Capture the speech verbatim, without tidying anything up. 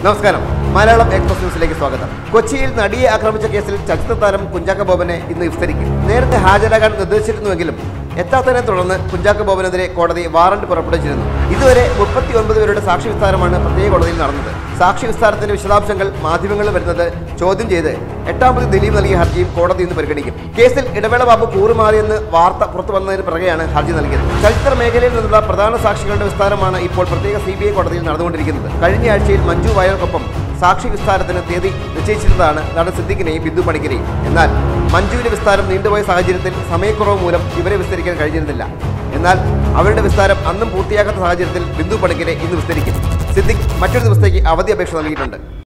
നമസ്കാരം. മലയാളം എക്സ്പ്രസ് ന്യൂസിലേക്ക് സ്വാഗതം. കൊച്ചിയിൽ നടിയെ ആക്രമിച്ച കേസിൽ ചലച്ചിത്ര താരം കുഞ്ചാക്ക ബോബനെ ഇന്ന് വിസ്തരിക്കും. നേരത്തെ ഹാജരാകാൻ നിർദ്ദേശിച്ചിരുന്നുവെങ്കിലും എത്താത്തതിനെ തുടർന്ന് കുഞ്ചാക്ക ബോബനെതിരെ കോടതി വാറന്റ് പുറപ്പെടുവിച്ചിരുന്നു. ഇതുവരെ മുപ്പത്തി ഒൻപത് പേരുടെ സാക്ഷി വിസ്താരമാണ് പ്രത്യേക കോടതിയിൽ നടന്നത്. സാക്ഷി വിസ്താരത്തിന്റെ വിശദാംശങ്ങൾ മാധ്യമങ്ങളിൽ വരുന്നത് ചോദ്യം ചെയ്ത് എട്ടാമത് ദിലീപ് നൽകിയ ഹർജിയും കോടതി ഇന്ന് പരിഗണിക്കും. കേസിൽ ഇടവേള ബാബു കൂറുമാറിയെന്ന് വാർത്ത പുറത്തു വന്നതിന് പിറകെയാണ് ഹർജി നൽകിയത്. ചലച്ചിത്ര മേഖലയിൽ നിന്നുള്ള പ്രധാന സാക്ഷികളുടെ വിസ്താരമാണ് ഇപ്പോൾ പ്രത്യേക സി ബി ഐ കോടതിയിൽ നടന്നുകൊണ്ടിരിക്കുന്നത്. കഴിഞ്ഞ ആഴ്ചയിൽ മഞ്ജു വാര്യർക്കൊപ്പം സാക്ഷി വിസ്താരത്തിന് തീയതി നിശ്ചയിച്ചിരുന്നതാണ് നടൻ സിദ്ദിഖിനെയും ബിന്ദു പണിക്കരെയും. എന്നാൽ മഞ്ജുവിന്റെ വിസ്താരം നീണ്ടുപോയ സാഹചര്യത്തിൽ സമയക്കുറവ് മൂലം ഇവരെ വിസ്തരിക്കാൻ കഴിഞ്ഞിരുന്നില്ല. എന്നാൽ അവരുടെ വിസ്താരം അന്നും പൂർത്തിയാക്കാത്ത സാഹചര്യത്തിൽ ബിന്ദു പണിക്കരെ ഇന്ന് വിസ്തരിക്കും. സിദ്ദിഖ് മറ്റൊരു ദിവസത്തേക്ക് അവധി അപേക്ഷ നൽകിയിട്ടുണ്ട്.